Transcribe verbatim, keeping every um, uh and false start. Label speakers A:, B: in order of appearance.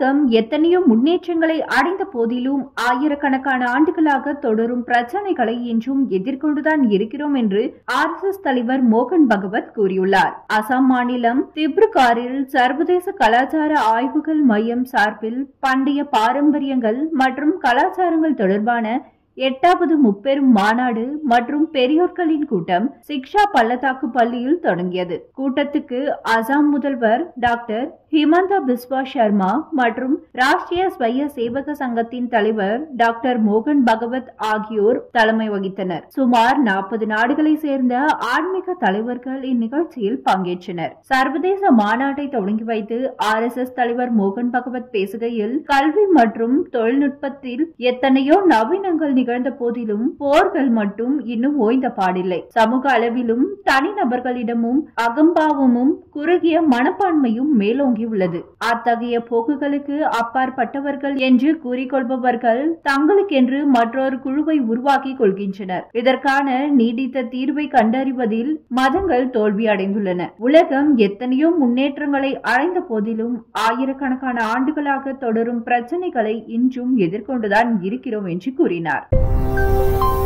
A: உலகம் எத்தனையோ முன்னேற்றங்களை அடைந்த போதிலும் ஆயிரக்கணக்கான ஆண்டுகளாக தொடரும் பிரச்சனைகளை இன்றும் எதிர்கொண்டுதான் இருக்கிறோம் என்று ஆர் எஸ் எஸ் தலைவர் மோகன் பகவத் கூறியுள்ளார். அசாம் மாநிலம் திப்ருகாரில் சர்வதேச கலாச்சார ஆய்வுகள் மையம் சார்பில் பண்டைய பாரம்பரியங்கள் மற்றும் கலாச்சாரங்கள் தொடர்பான எட்டாவது முப்பெரும் மாநாடு மற்றும் பெரியோர்களின் கூட்டம் சிக்ஷா பள்ளத்தாக்கு பள்ளியில் தொடங்கியது. கூட்டத்துக்கு அசாம் முதல்வர் டாக்டர் ஹிமந்தா பிஸ்வா சர்மா மற்றும் ராஷ்டிரிய ஸ்வய சேவக சங்கத்தின் தலைவர் டாக்டர் மோகன் பகவத் ஆகியோர் தலைமை வகித்தனர். சுமார் நாற்பது நாடுகளை சேர்ந்த ஆன்மீக தலைவர்கள் இந்நிகழ்ச்சியில் பங்கேற்றனர். சர்வதேச மாநாட்டை தொடங்கி வைத்து ஆர் எஸ் எஸ் தலைவர் மோகன் பகவத் பேசுகையில், கல்வி மற்றும் தொழில்நுட்பத்தில் எத்தனையோ நவீனங்கள் நிகழ்ந்த போதிலும் போர்கள் மட்டும் இன்னும் ஓய்ந்த பாடில்லை. சமூக அளவிலும் தனிநபர்களிடமும் அகம்பாவமும் குறுகிய மனப்பான்மையும் மேலோங்கி உள்ளது. அத்தகைய போக்குகளுக்கு அப்பாற்பட்டவர்கள் என்று கூறிக்கொள்பவர்கள் தங்களுக்கென்று மற்றொரு குழுவை உருவாக்கி கொள்கின்றனர். இதற்கான நீடித்த தீர்வை கண்டறிவதில் மதங்கள் தோல்வி அடைந்துள்ளன. உலகம் எத்தனையோ முன்னேற்றங்களை அடைந்த போதிலும் ஆயிரக்கணக்கான ஆண்டுகளாக தொடரும் பிரச்சனைகளை இன்றும் எதிர்கொண்டுதான் இருக்கிறோம் என்று கூறினார்.